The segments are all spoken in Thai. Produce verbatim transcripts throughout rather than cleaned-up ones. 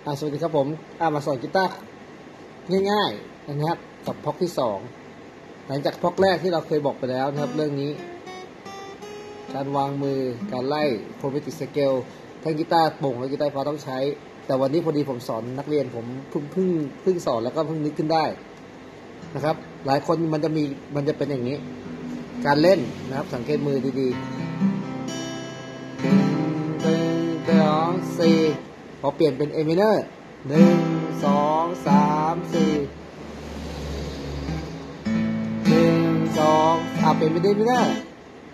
อ่าสวัสดีครับผมอ่ามาสอนกีตาร์ง่ายๆนะครับกับพ็อกที่สองหลังจากพ็อกแรกที่เราเคยบอกไปแล้วนะครับเรื่องนี้การวางมือการไล่โครเมติกสเกลทั้งกีตาร์โปร่งและกีตาร์ฟ้าต้องใช้แต่วันนี้พอดีผมสอนนักเรียนผมเพิ่งเพิ่งเพิ่งสอนแล้วก็เพิ่งนึกขึ้นได้นะครับหลายคนมันจะมีมันจะเป็นอย่างนี้การเล่นนะครับสังเกตมือดีๆหนึ่งสองสี่พอเปลี่ยนเป็นเอมิเนอร์หนึ่งสองสามสี่หนึ่งสองอ่าเปลี่ยนเป็นเอมิเนอร์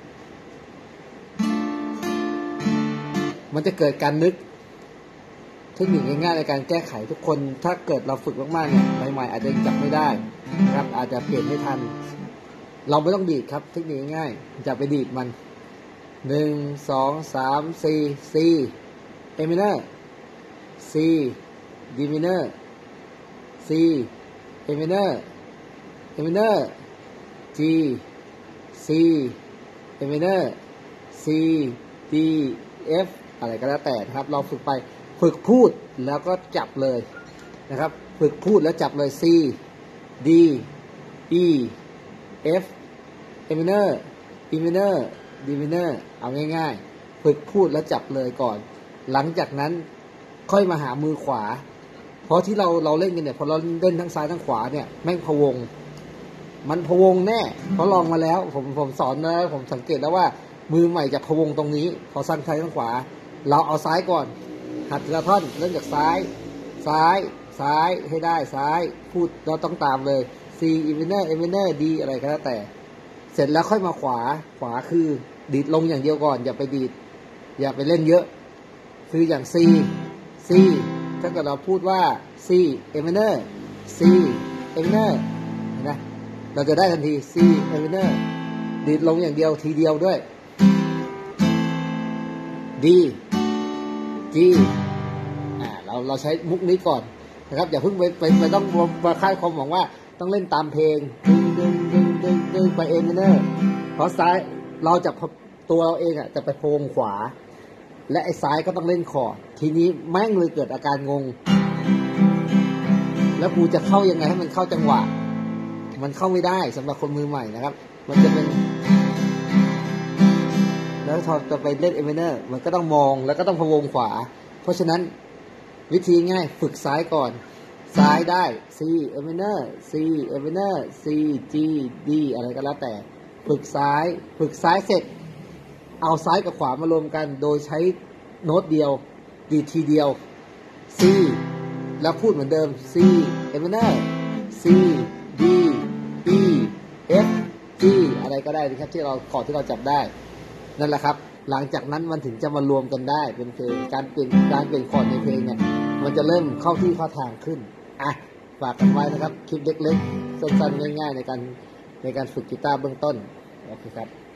มันจะเกิดการนึกเทคนิคง่ายๆในการแก้ไขทุกคนถ้าเกิดเราฝึกมากๆเนี่ยใหม่ๆอาจจะจับไม่ได้นะครับอาจจะเปลี่ยนไม่ทันเราไม่ต้องดีดครับเทคนิคง่ายๆจะไปดีดมันหนึ่งสองสามสี่สี่เอมิเนอร์C D minor C A minor A minor G C A minor C D F อะไรก็แล้วแต่นะครับเราฝึกไปฝึกพูดแล้วก็จับเลยนะครับฝึกพูดแล้วจับเลย C D E F A minor E minor D minor เอาง่ายๆฝึกพูดแล้วจับเลยก่อนหลังจากนั้นค่อยมาหามือขวาเพราะที่เราเราเล่นกันเนี่ยพอเราเล่นทั้งซ้ายทั้งขวาเนี่ยแม่งพะวงมันพะวงแน่เพราะลองมาแล้วผมผมสอนแล้วผมสังเกตแล้วว่ามือใหม่จะพะวงตรงนี้พอสั้นซ้ายทั้งขวาเราเอาซ้ายก่อนหัดทีละท่อนเริ่มจากซ้ายซ้ายซ้ายให้ได้ซ้ายพูดเราต้องตามเลย C E minor A minor D อะไรก็แล้วแต่เสร็จแล้วค่อยมาขวาขวาคือดีดลงอย่างเดียวก่อนอย่าไปดีดอย่าไปเล่นเยอะคืออย่าง C C ถ้าเกิดเราพูดว่า C A minor C A minor นะเราจะได้ทันที C A minor ดีดลงอย่างเดียวทีเดียวด้วย D G อ่าเราเราใช้มุกนี้ก่อนนะครับอย่าเพิ่งไปไปไปต้องมาคาดความหวังว่าต้องเล่นตามเพลงดึงดึงดึงดึงดึงไป A minor เพราะซ้ายเราจะตัวเราเองอ่ะจะไปโพงขวาและไอ้ซ้ายก็ต้องเล่นคอร์ดทีนี้แม่งเลยเกิดอาการงงแล้วกูจะเข้ายังไงให้มันเข้าจังหวะมันเข้าไม่ได้สำหรับคนมือใหม่นะครับมันจะเป็นแล้วพอจะไปเล่นเอเมเนอร์มันก็ต้องมองแล้วก็ต้องพะวงขวาเพราะฉะนั้นวิธีง่ายฝึกซ้ายก่อนซ้ายได้ C เอเมเนอร์ C เอเมเนอร์ C G D อะไรก็แล้วแต่ฝึกซ้ายฝึกซ้ายเสร็จเอาซ้ายกับขวามารวมกันโดยใช้โน้ตเดียวดีทีเดียว C แล้วพูดเหมือนเดิม C A minor C D E F G อะไรก็ได้นะครับที่เราคอร์ดที่เราจับได้นั่นแหละครับหลังจากนั้นมันถึงจะมารวมกันได้เป็นเพลงการเปลี่ยนการเปลี่ยนคอร์ดในเพลงเนี่ยมันจะเริ่มเข้าที่เข้าทางขึ้นอ่ะฝากกันไว้นะครับคลิปเล็กๆสั้นๆง่ายๆในการในการฝึกกีตาร์เบื้องต้นโอเคครับ